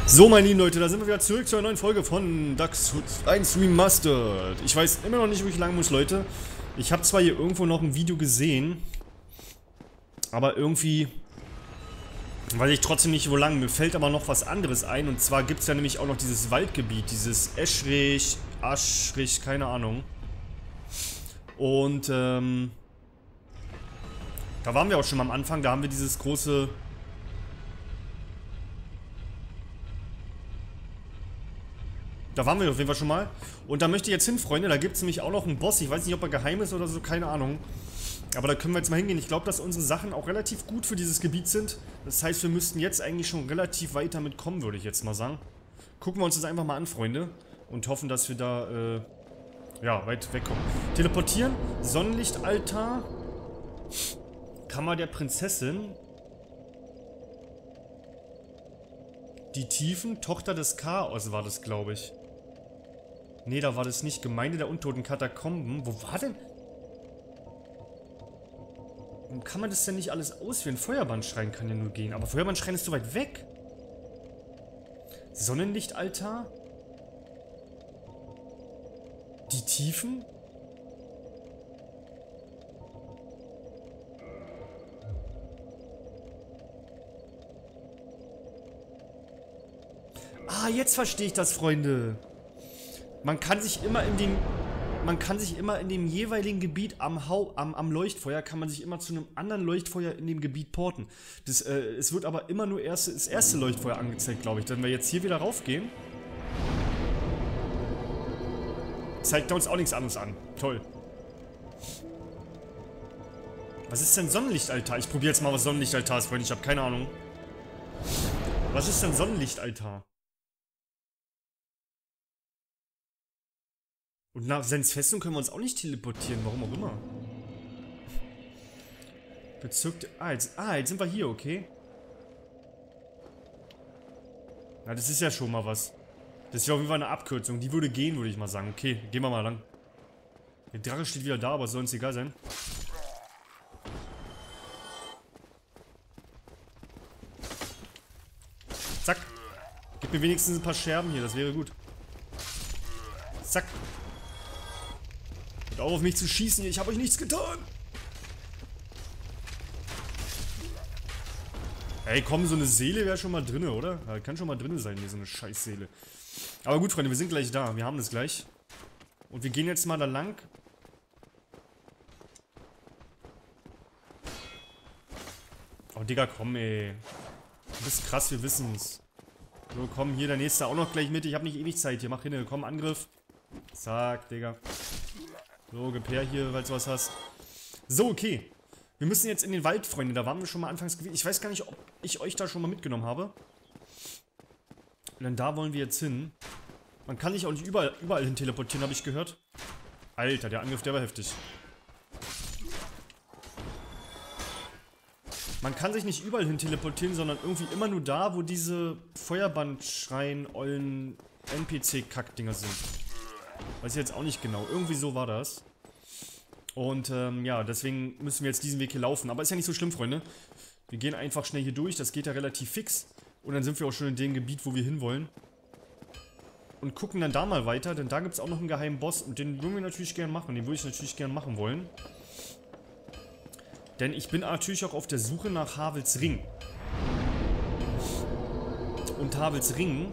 So, meine lieben Leute, da sind wir wieder zurück zu einer neuen Folge von Dax 1 Remastered. Ich weiß immer noch nicht, wo ich lang muss, Leute. Ich habe zwar hier irgendwo noch ein Video gesehen, aber irgendwie weiß ich trotzdem nicht, wo lang. Mir fällt aber noch was anderes ein. Und zwar gibt es ja nämlich auch noch dieses Waldgebiet, dieses Aschrich, keine Ahnung. Und da waren wir auch schon mal am Anfang, da haben wir dieses große... Da waren wir auf jeden Fall schon mal. Und da möchte ich jetzt hin, Freunde. Da gibt es nämlich auch noch einen Boss. Ich weiß nicht, ob er geheim ist oder so, keine Ahnung. Aber da können wir jetzt mal hingehen. Ich glaube, dass unsere Sachen auch relativ gut für dieses Gebiet sind. Das heißt, wir müssten jetzt eigentlich schon relativ weit damit kommen, würde ich jetzt mal sagen. Gucken wir uns das einfach mal an, Freunde. Und hoffen, dass wir da, ja, weit wegkommen. Teleportieren. Sonnenlichtaltar. Kammer der Prinzessin. Die Tiefen. Tochter des Chaos war das, glaube ich. Nee, da war das nicht. Gemeinde der untoten Katakomben. Wo war denn... Warum kann man das denn nicht alles auswählen? Feuerbandschrein kann ja nur gehen. Aber Feuerbandschrein ist so weit weg. Sonnenlichtaltar? Die Tiefen? Ah, jetzt verstehe ich das, Freunde. Man kann sich immer in dem jeweiligen Gebiet am Leuchtfeuer, kann man sich immer zu einem anderen Leuchtfeuer in dem Gebiet porten. Es wird aber immer nur das erste Leuchtfeuer angezeigt, glaube ich. Wenn wir jetzt hier wieder raufgehen, zeigt er uns auch nichts anderes an. Toll. Was ist denn Sonnenlichtaltar? Ich probiere jetzt mal, was Sonnenlichtaltar ist, Freunde. Ich habe keine Ahnung. Was ist denn Sonnenlichtaltar? Und nach Sens Festung können wir uns auch nicht teleportieren, warum auch immer. Bezirk... jetzt sind wir hier, okay. Na, das ist ja schon mal was. Das ist ja auf jeden Fall eine Abkürzung. Die würde gehen, würde ich mal sagen. Okay, gehen wir mal lang. Der Drache steht wieder da, aber soll uns egal sein. Zack. Gib mir wenigstens ein paar Scherben hier, das wäre gut. Zack. Hört auf mich zu schießen hier, ich habe euch nichts getan. Ey, komm, so eine Seele wäre schon mal drinne, oder? Ja, kann schon mal drinne sein, hier so eine Scheißseele. Aber gut, Freunde, wir sind gleich da. Wir haben das gleich. Und wir gehen jetzt mal da lang. Oh, Digga, komm, ey. Du bist krass, wir wissen's. So, komm, hier der nächste auch noch gleich mit. Ich habe nicht ewig Zeit hier. Mach hin, komm, Angriff. Zack, Digga. So, gib her hier, falls du was hast. So, okay. Wir müssen jetzt in den Wald, Freunde. Da waren wir schon mal anfangs gewesen. Ich weiß gar nicht, ob ich euch da schon mal mitgenommen habe. Denn da wollen wir jetzt hin. Man kann sich auch nicht überall hin teleportieren, habe ich gehört. Alter, der Angriff, der war heftig. Man kann sich nicht überall hin teleportieren, sondern irgendwie immer nur da, wo diese Feuerbandschrein-ollen NPC-Kack-Dinger sind. Weiß ich jetzt auch nicht genau. Irgendwie so war das. Und ja, deswegen müssen wir jetzt diesen Weg hier laufen. Aber ist ja nicht so schlimm, Freunde. Wir gehen einfach schnell hier durch. Das geht ja relativ fix. Und dann sind wir auch schon in dem Gebiet, wo wir hinwollen. Und gucken dann da mal weiter, denn da gibt es auch noch einen geheimen Boss. Und den würden wir natürlich gerne machen. Den würde ich natürlich gerne machen wollen. Denn ich bin natürlich auch auf der Suche nach Havels Ring. Und Havels Ring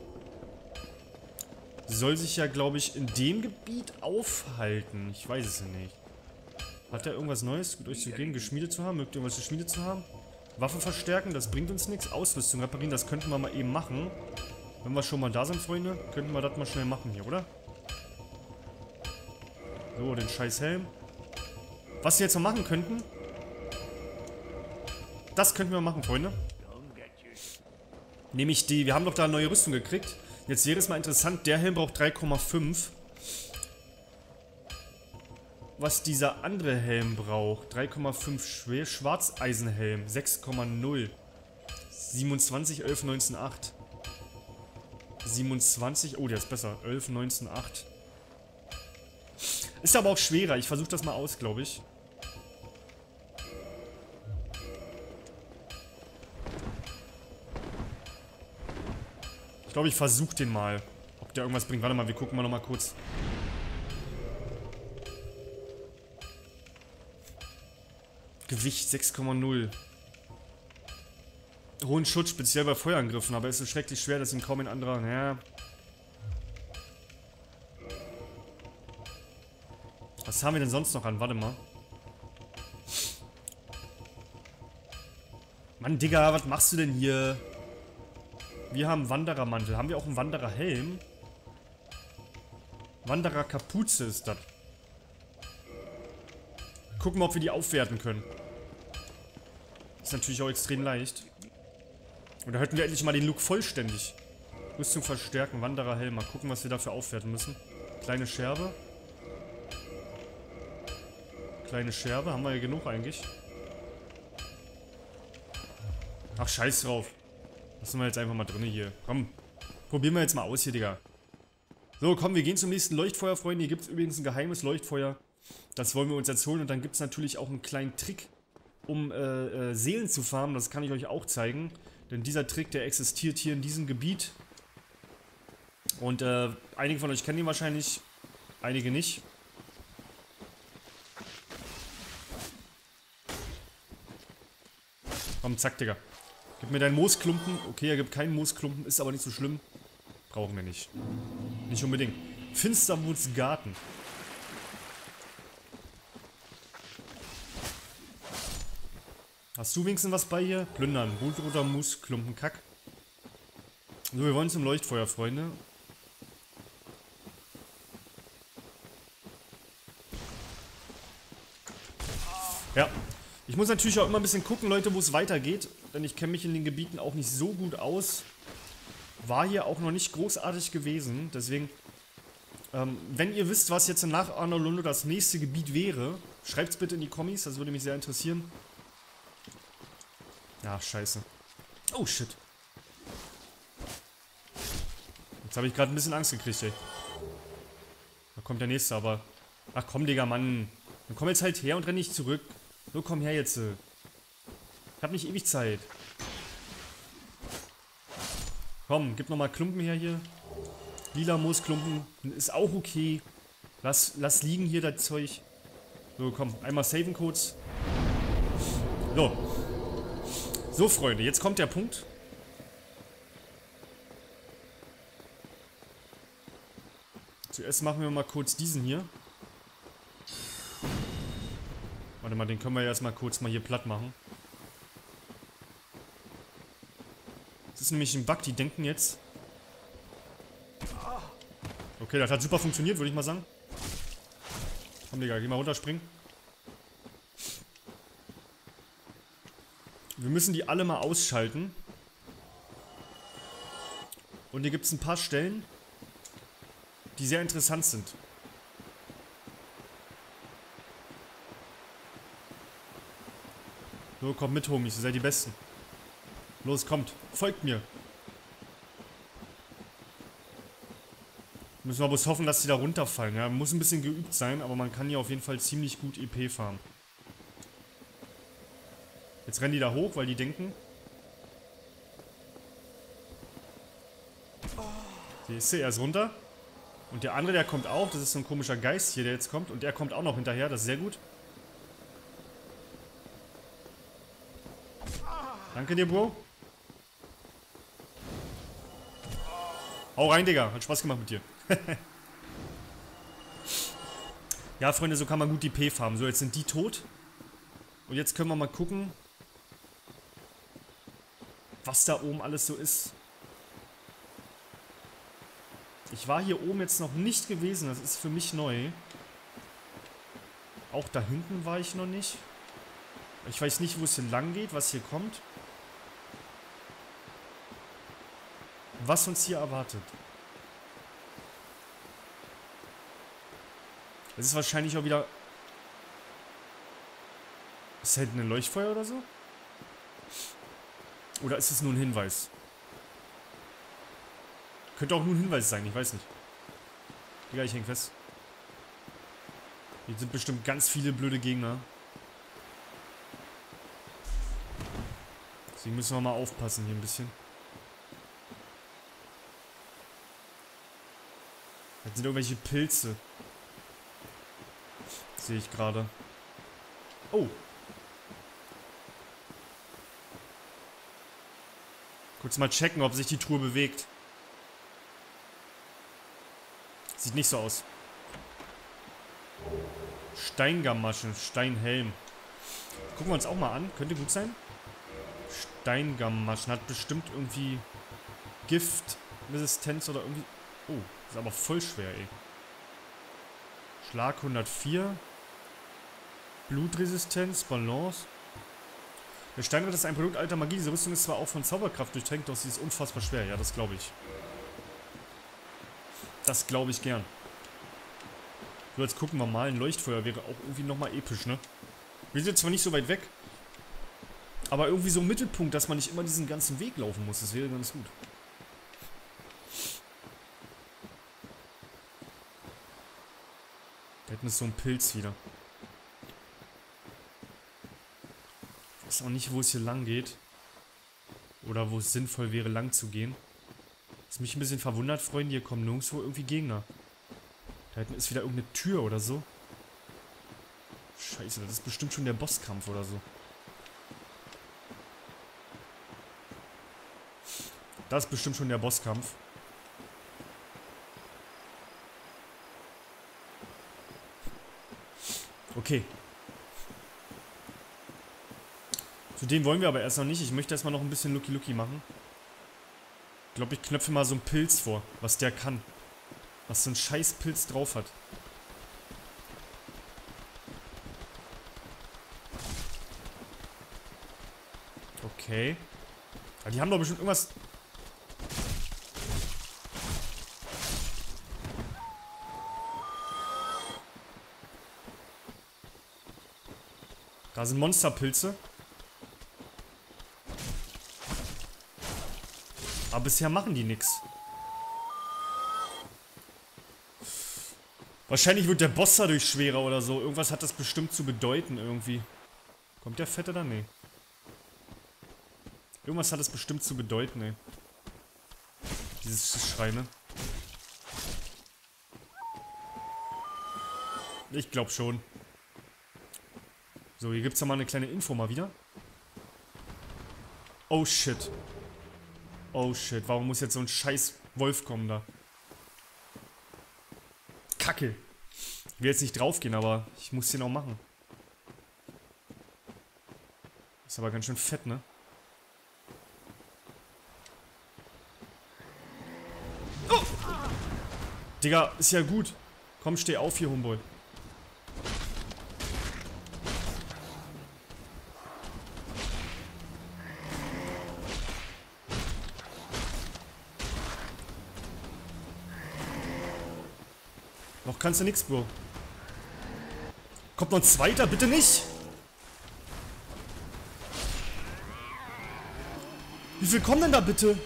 soll sich ja, glaube ich, in dem Gebiet aufhalten. Ich weiß es ja nicht. Hat er irgendwas Neues durchzugehen, geschmiedet zu haben? Mögt ihr irgendwas geschmiedet zu haben? Waffe verstärken, das bringt uns nichts. Ausrüstung reparieren, das könnten wir mal eben machen. Wenn wir schon mal da sind, Freunde, könnten wir das mal schnell machen hier, oder? So, den scheiß Helm. Was wir jetzt noch machen könnten... Das könnten wir machen, Freunde. Nämlich die... Wir haben doch da eine neue Rüstung gekriegt. Jetzt wäre es mal interessant, der Helm braucht 3,5. Was dieser andere Helm braucht. 3,5 Schwarzeisenhelm. 6,0. 27, 11, 19, 8. 27, oh, der ist besser. 11, 19, 8. Ist aber auch schwerer. Ich versuche das mal aus, glaube ich. glaube, ich versuche den mal. Ob der irgendwas bringt. Warte mal, wir gucken mal nochmal kurz. Gewicht 6,0. Hohen Schutz, speziell bei Feuerangriffen, aber es ist schrecklich schwer, dass ihn kaum ein anderer... Naja. Was haben wir denn sonst noch an? Warte mal. Mann, Digga, was machst du denn hier? Wir haben Wanderermantel. Haben wir auch einen Wandererhelm? Wandererkapuze ist das. Gucken wir, ob wir die aufwerten können. Ist natürlich auch extrem leicht. Und da hätten wir endlich mal den Look vollständig. Rüstung verstärken, Wandererhelm. Mal gucken, was wir dafür aufwerten müssen. Kleine Scherbe. Kleine Scherbe. Haben wir ja genug eigentlich. Ach, scheiß drauf. Lassen wir jetzt einfach mal drin hier. Komm. Probieren wir jetzt mal aus hier, Digga. So, komm, wir gehen zum nächsten Leuchtfeuer, Freunde. Hier gibt es übrigens ein geheimes Leuchtfeuer. Das wollen wir uns jetzt holen. Und dann gibt es natürlich auch einen kleinen Trick, um Seelen zu farmen. Das kann ich euch auch zeigen. Denn dieser Trick, der existiert hier in diesem Gebiet. Und einige von euch kennen ihn wahrscheinlich. Einige nicht. Komm, zack, Digga. Gib mir deinen Moosklumpen. Okay, er gibt keinen Moosklumpen. Ist aber nicht so schlimm. Brauchen wir nicht. Nicht unbedingt. Finsterwurz Garten. Hast du wenigstens was bei hier? Plündern. Blutroter Moosklumpen. Kack. So, wir wollen zum Leuchtfeuer, Freunde. Ja. Ich muss natürlich auch immer ein bisschen gucken, Leute, wo es weitergeht. Denn ich kenne mich in den Gebieten auch nicht so gut aus. War hier auch noch nicht großartig gewesen. Deswegen, wenn ihr wisst, was jetzt nach Arnolundo das nächste Gebiet wäre, schreibt es bitte in die Kommis. Das würde mich sehr interessieren. Ach, scheiße. Oh, shit. Jetzt habe ich gerade ein bisschen Angst gekriegt, ey. Da kommt der nächste, aber... Ach komm, Digga, Mann. Dann komm jetzt halt her und renn nicht zurück. So, komm her jetzt. Ich hab nicht ewig Zeit. Komm, gib nochmal Klumpen her hier. Lila Moosklumpen. Ist auch okay. Lass liegen hier das Zeug. So, komm. Einmal saven kurz. So. So, Freunde. Jetzt kommt der Punkt. Zuerst machen wir mal kurz diesen hier. Warte mal, den können wir ja erstmal kurz mal hier platt machen. Das ist nämlich ein Bug, die denken jetzt... Okay, das hat super funktioniert, würde ich mal sagen. Komm, Digga, geh mal runterspringen. Wir müssen die alle mal ausschalten. Und hier gibt es ein paar Stellen, die sehr interessant sind. So, kommt mit, Homies, ihr seid die Besten. Los, kommt, folgt mir. Müssen wir bloß hoffen, dass die da runterfallen. Ja, muss ein bisschen geübt sein, aber man kann hier auf jeden Fall ziemlich gut EP farmen. Jetzt rennen die da hoch, weil die denken... Siehst du, er ist runter. Und der andere, der kommt auch. Das ist so ein komischer Geist hier, der jetzt kommt. Und der kommt auch noch hinterher, das ist sehr gut. Danke dir, Bro. Hau rein, Digga. Hat Spaß gemacht mit dir. Ja, Freunde, so kann man gut die P farmen. So, jetzt sind die tot. Und jetzt können wir mal gucken, was da oben alles so ist. Ich war hier oben jetzt noch nicht gewesen. Das ist für mich neu. Auch da hinten war ich noch nicht. Ich weiß nicht, wo es hier lang geht, was hier kommt. Was uns hier erwartet. Es ist wahrscheinlich auch wieder... Ist da hinten ein Leuchtfeuer oder so? Oder ist es nur ein Hinweis? Könnte auch nur ein Hinweis sein, ich weiß nicht. Digga, ich häng fest. Hier sind bestimmt ganz viele blöde Gegner. Deswegen müssen wir mal aufpassen hier ein bisschen. Das sind irgendwelche Pilze. Sehe ich gerade. Oh. Kurz mal checken, ob sich die Truhe bewegt. Sieht nicht so aus. Steingammaschen, Steinhelm. Gucken wir uns auch mal an. Könnte gut sein. Steingammaschen hat bestimmt irgendwie Giftresistenz oder irgendwie... Oh, ist aber voll schwer, ey. Schlag 104. Blutresistenz, Balance. Der Steinritt ist ein Produkt alter Magie. Diese Rüstung ist zwar auch von Zauberkraft durchtränkt, doch sie ist unfassbar schwer. Ja, das glaube ich. Das glaube ich gern. So, jetzt gucken wir mal. Ein Leuchtfeuer wäre auch irgendwie nochmal episch, ne? Wir sind zwar nicht so weit weg, aber irgendwie so im Mittelpunkt, dass man nicht immer diesen ganzen Weg laufen muss. Das wäre ganz gut. Da hinten ist so ein Pilz wieder. Ich weiß auch nicht, wo es hier lang geht. Oder wo es sinnvoll wäre, lang zu gehen. Was mich ein bisschen verwundert, Freunde, hier kommen nirgendwo irgendwie Gegner. Da hinten ist wieder irgendeine Tür oder so. Scheiße, das ist bestimmt schon der Bosskampf oder so. Das ist bestimmt schon der Bosskampf. Okay. Zu dem wollen wir aber erst noch nicht. Ich möchte erstmal noch ein bisschen Lucky machen. Ich glaube, ich knöpfe mal so einen Pilz vor, was der kann. Was so ein scheiß Pilz drauf hat. Okay. Ja, die haben doch bestimmt irgendwas... Da sind Monsterpilze. Aber bisher machen die nichts. Wahrscheinlich wird der Boss dadurch schwerer oder so. Irgendwas hat das bestimmt zu bedeuten irgendwie. Kommt der Fette da? Nee. Irgendwas hat es bestimmt zu bedeuten, ey. Dieses Schreien. Ich glaube schon. So, hier gibt es ja mal eine kleine Info mal wieder. Oh shit. Oh shit, warum muss jetzt so ein scheiß Wolf kommen da? Kacke. Ich will jetzt nicht draufgehen, aber ich muss den auch machen. Ist aber ganz schön fett, ne? Oh! Digga, ist ja gut. Komm, steh auf hier, Homeboy. Noch kannst du nix, Bro. Kommt noch ein zweiter? Bitte nicht! Wie viel kommen denn da bitte?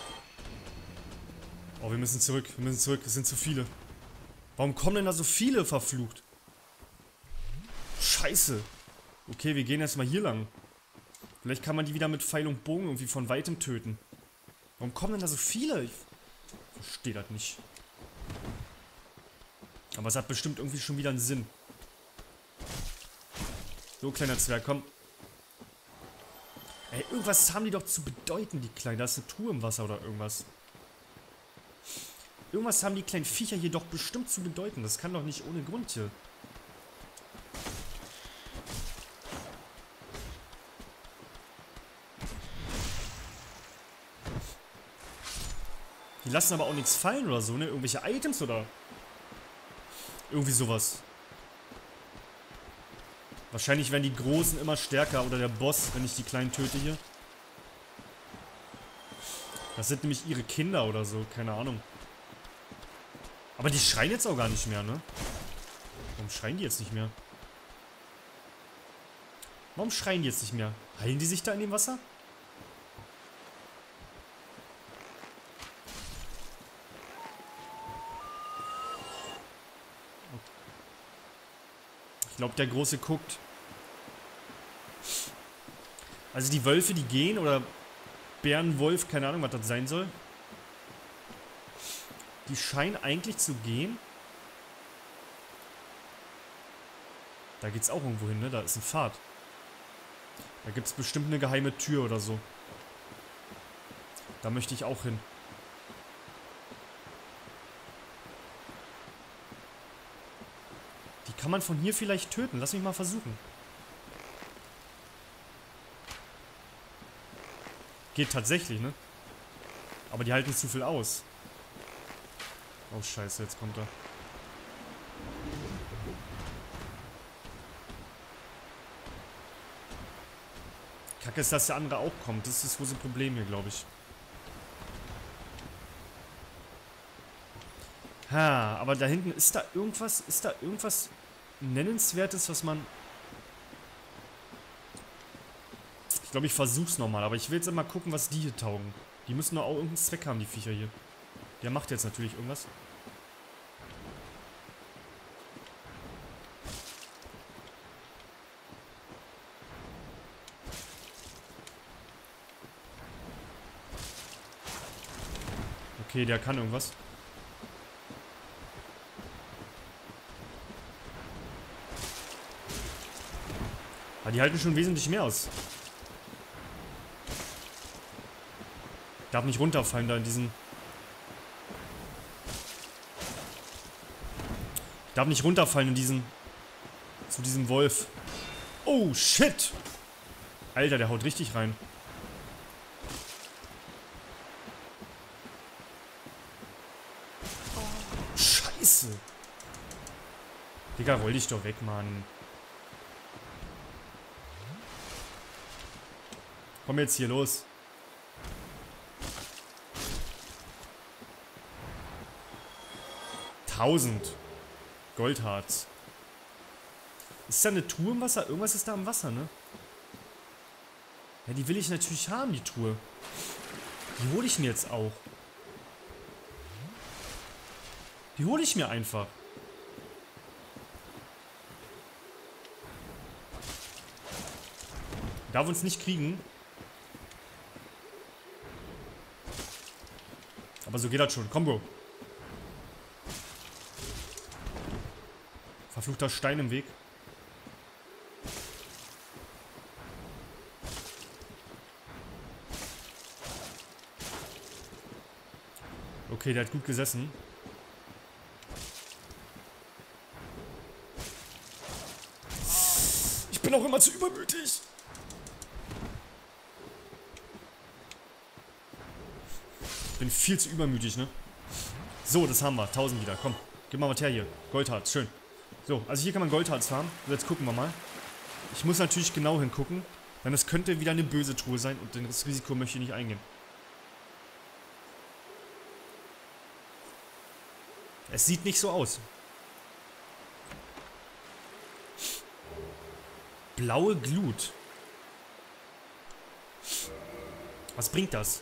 Oh, wir müssen zurück. Wir müssen zurück. Es sind zu viele. Warum kommen denn da so viele, verflucht? Scheiße. Okay, wir gehen jetzt mal hier lang. Vielleicht kann man die wieder mit Pfeil und Bogen irgendwie von weitem töten. Warum kommen denn da so viele? Ich verstehe das nicht. Aber es hat bestimmt irgendwie schon wieder einen Sinn. So, kleiner Zwerg, komm. Ey, irgendwas haben die doch zu bedeuten, die Kleinen. Da ist eine Truhe im Wasser oder irgendwas. Irgendwas haben die kleinen Viecher hier doch bestimmt zu bedeuten. Das kann doch nicht ohne Grund hier. Die lassen aber auch nichts fallen oder so, ne? Irgendwelche Items oder... Irgendwie sowas. Wahrscheinlich werden die Großen immer stärker oder der Boss, wenn ich die Kleinen töte hier. Das sind nämlich ihre Kinder oder so, keine Ahnung. Aber die schreien jetzt auch gar nicht mehr, ne? Warum schreien die jetzt nicht mehr? Warum schreien die jetzt nicht mehr? Heilen die sich da in dem Wasser? Ich glaube, der Große guckt. Also die Wölfe, die gehen, oder Bärenwolf, keine Ahnung, was das sein soll. Die scheinen eigentlich zu gehen. Da geht's auch irgendwo hin, ne? Da ist ein Pfad. Da gibt's bestimmt eine geheime Tür oder so. Da möchte ich auch hin. Die kann man von hier vielleicht töten. Lass mich mal versuchen. Geht tatsächlich, ne? Aber die halten zu viel aus. Oh, scheiße, jetzt kommt er. Kacke ist, dass der andere auch kommt. Das ist das große Problem hier, glaube ich. Ha, aber da hinten ist da irgendwas Nennenswertes, was man... Ich glaube, ich versuch's nochmal, aber ich will jetzt mal gucken, was die hier taugen. Die müssen doch auch irgendeinen Zweck haben, die Viecher hier. Der macht jetzt natürlich irgendwas. Okay, der kann irgendwas. Aber die halten schon wesentlich mehr aus. Darf nicht runterfallen da in diesen... Darf nicht runterfallen in diesen... Zu diesem Wolf. Oh, shit! Alter, der haut richtig rein. Scheiße! Digga, roll dich doch weg, Mann. Komm jetzt hier los. Goldharz. Ist da eine Truhe im Wasser? Irgendwas ist da im Wasser, ne? Ja, die will ich natürlich haben, die Truhe. Die hole ich mir jetzt auch. Die hole ich mir einfach. Darf uns nicht kriegen. Aber so geht das schon. Komm, Bro. Verfluchter Stein im Weg. Okay, der hat gut gesessen. Ich bin auch immer zu übermütig. Ich bin viel zu übermütig, ne? So, das haben wir. 1000 wieder. Komm, gib mal was her hier. Goldharz, schön. So, also hier kann man Goldharz farmen. So, jetzt gucken wir mal. Ich muss natürlich genau hingucken, denn es könnte wieder eine böse Truhe sein und das Risiko möchte ich nicht eingehen. Es sieht nicht so aus. Blaue Glut. Was bringt das?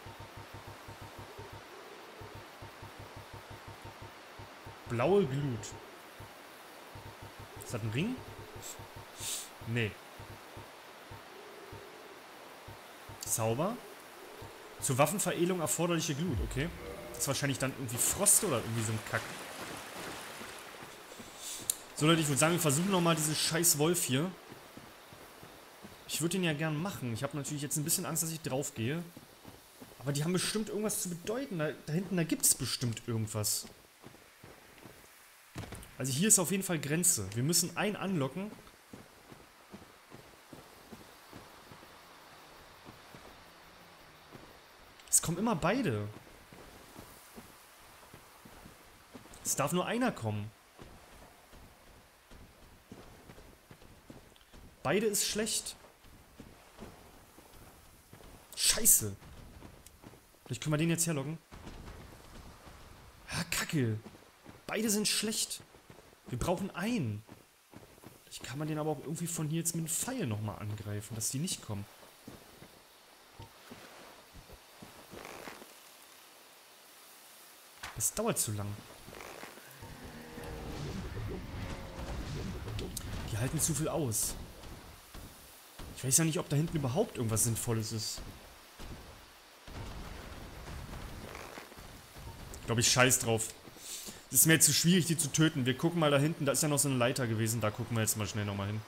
Blaue Glut. Ist das ein Ring? Nee. Zauber. Zur Waffenveredelung erforderliche Glut, okay. Das ist wahrscheinlich dann irgendwie Frost oder irgendwie so ein Kack. So Leute, ich würde sagen, wir versuchen nochmal diesen scheiß Wolf hier. Ich würde den ja gern machen. Ich habe natürlich jetzt ein bisschen Angst, dass ich drauf gehe. Aber die haben bestimmt irgendwas zu bedeuten. Da hinten, da gibt es bestimmt irgendwas. Also hier ist auf jeden Fall Grenze. Wir müssen einen anlocken. Es kommen immer beide. Es darf nur einer kommen. Beide ist schlecht. Scheiße. Vielleicht können wir den jetzt herlocken. Ah, Kacke. Beide sind schlecht. Wir brauchen einen. Vielleicht kann man den aber auch irgendwie von hier jetzt mit einem Pfeil nochmal angreifen, dass die nicht kommen. Das dauert zu lang. Die halten zu viel aus. Ich weiß ja nicht, ob da hinten überhaupt irgendwas Sinnvolles ist. Ich glaube, ich scheiß drauf. Das ist mir jetzt zu schwierig, die zu töten. Wir gucken mal da hinten. Da ist ja noch so eine Leiter gewesen. Da gucken wir jetzt mal schnell nochmal hin.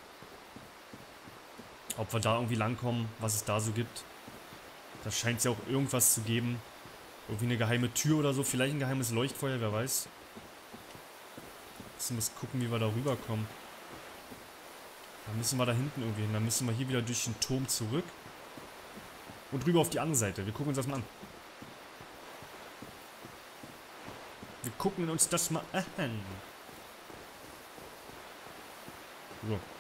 Ob wir da irgendwie langkommen, was es da so gibt. Da scheint es ja auch irgendwas zu geben. Irgendwie eine geheime Tür oder so. Vielleicht ein geheimes Leuchtfeuer, wer weiß. Müssen wir gucken, wie wir da rüberkommen. Dann müssen wir da hinten irgendwie hin. Dann müssen wir hier wieder durch den Turm zurück. Und rüber auf die andere Seite. Wir gucken uns das mal an. Wir gucken uns das mal an. So.